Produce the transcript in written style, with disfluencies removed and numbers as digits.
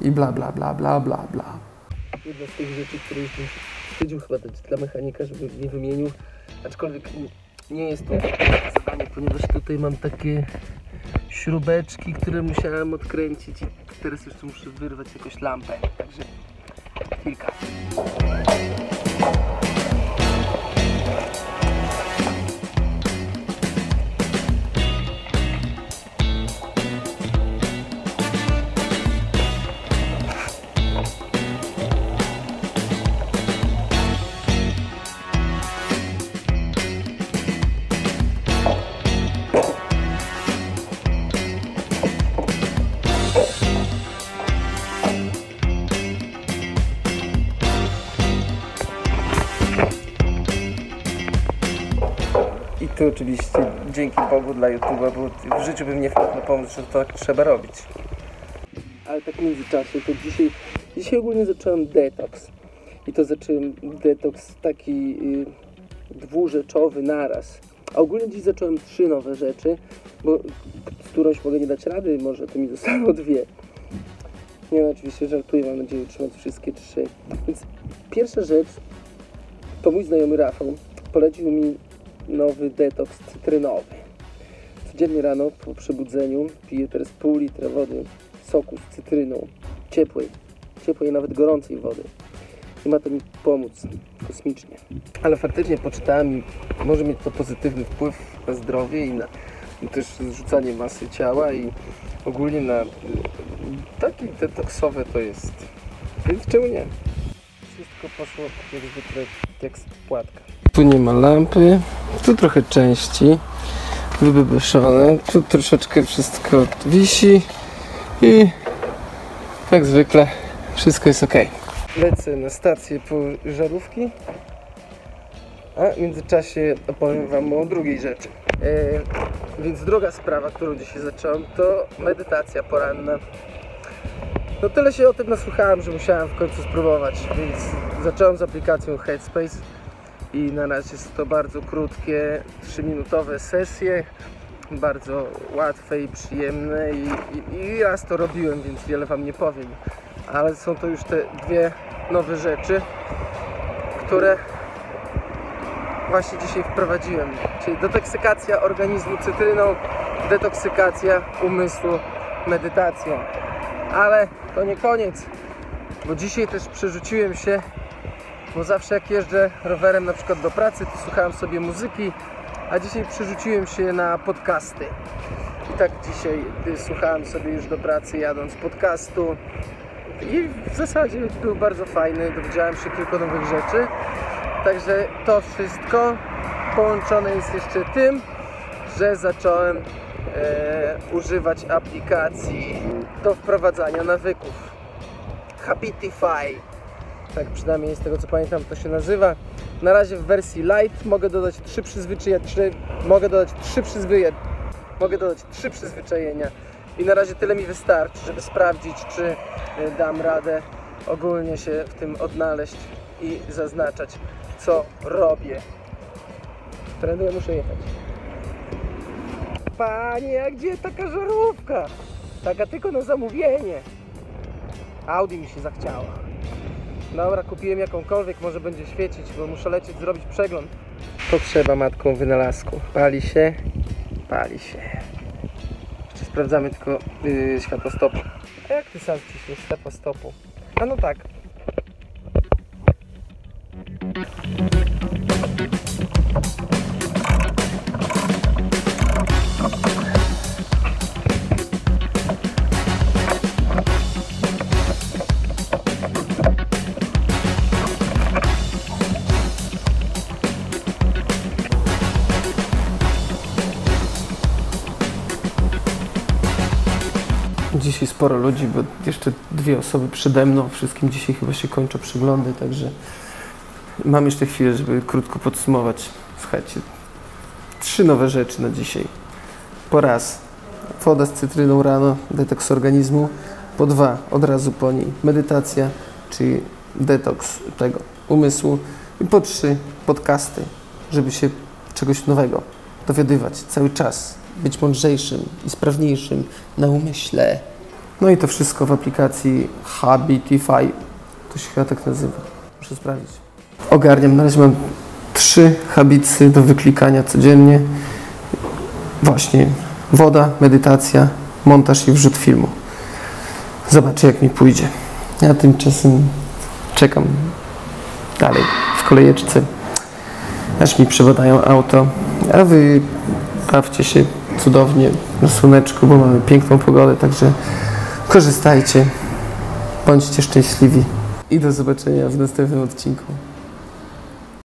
i bla bla bla bla bla bla. Jedna z tych rzeczy, której wstydził chyba dać dla mechanika, żeby nie wymienił, aczkolwiek nie jest to zadanie, ponieważ tutaj mam takie śrubeczki, które musiałem odkręcić i teraz jeszcze muszę wyrwać jakąś lampę, także chwilka. I tu oczywiście dzięki Bogu dla YouTube'a, bo w życiu bym nie wpadł na pomysł, że to tak trzeba robić. Ale tak w międzyczasie, to dzisiaj ogólnie zacząłem detoks. I to zacząłem detoks taki dwurzeczowy naraz. A ogólnie dziś zacząłem 3 nowe rzeczy, bo z którąś mogę nie dać rady, może to mi zostało 2. Nie no, oczywiście żartuję, mam nadzieję utrzymać wszystkie 3. Więc pierwsza rzecz, to mój znajomy Rafał polecił mi nowy detoks cytrynowy. Codziennie rano po przebudzeniu piję teraz pół litra wody, soku z cytryną, ciepłej, nawet gorącej wody. I ma to mi pomóc kosmicznie. Ale faktycznie poczytałem i może mieć to pozytywny wpływ na zdrowie i na też zrzucanie masy ciała i ogólnie na takie detoksowe to jest. Więc czemu nie? Wszystko poszło jak zwykle jak z płatka. Tu nie ma lampy, tu trochę części wybyszone, tu troszeczkę wszystko wisi i jak zwykle wszystko jest ok. Lecę na stację po żarówki, a w międzyczasie opowiem wam o drugiej rzeczy. Więc druga sprawa, którą dzisiaj zacząłem, to medytacja poranna. No tyle się o tym nasłuchałem, że musiałem w końcu spróbować, więc zacząłem z aplikacją Headspace i na razie są to bardzo krótkie, 3-minutowe sesje, bardzo łatwe i przyjemne i raz to robiłem, więc wiele wam nie powiem, ale są to już te 2 nowe rzeczy, które właśnie dzisiaj wprowadziłem, czyli detoksykacja organizmu cytryną, detoksykacja umysłu medytacją. Ale to nie koniec, bo dzisiaj też przerzuciłem się, bo zawsze jak jeżdżę rowerem na przykład do pracy, to słuchałem sobie muzyki, a dzisiaj przerzuciłem się na podcasty. I tak dzisiaj słuchałem sobie już do pracy jadąc podcastu i w zasadzie był bardzo fajny, dowiedziałem się kilku nowych rzeczy. Także to wszystko połączone jest jeszcze tym, że zacząłem używać aplikacji do wprowadzania nawyków. Habitify, tak przynajmniej z tego co pamiętam to się nazywa. Na razie w wersji light mogę dodać 3 przyzwyczajenia i na razie tyle mi wystarczy, żeby sprawdzić, czy dam radę ogólnie się w tym odnaleźć i zaznaczać, co robię. Trendy, ja muszę jechać. Panie, a gdzie taka żarówka? Taka tylko na zamówienie. Audi mi się zachciało. Dobra, kupiłem jakąkolwiek, może będzie świecić, bo muszę lecieć zrobić przegląd. To trzeba matką wynalazku. Pali się. Pali się. Jeszcze sprawdzamy tylko światło stopu. A jak ty sam wciśniesz światło stopu? A no tak. Dzisiaj sporo ludzi, bo jeszcze 2 osoby przede mną. Wszystkim dzisiaj chyba się kończą przeglądy, także mam jeszcze chwilę, żeby krótko podsumować. Słuchajcie, 3 nowe rzeczy na dzisiaj. Po raz woda z cytryną rano, detoks organizmu. Po 2, od razu po niej medytacja, czyli detoks tego umysłu. I po 3, podcasty, żeby się czegoś nowego dowiadywać cały czas. Być mądrzejszym i sprawniejszym na umyśle. No i to wszystko w aplikacji Habitify. To się chyba tak nazywa. Muszę sprawdzić. Ogarniam. Na razie mam 3 habitsy do wyklikania codziennie. Właśnie woda, medytacja, montaż i wrzut filmu. Zobaczę, jak mi pójdzie. Ja tymczasem czekam dalej w kolejeczce, aż mi przebadają auto, a wy bawcie się cudownie na słoneczku, bo mamy piękną pogodę, także korzystajcie, bądźcie szczęśliwi i do zobaczenia w następnym odcinku.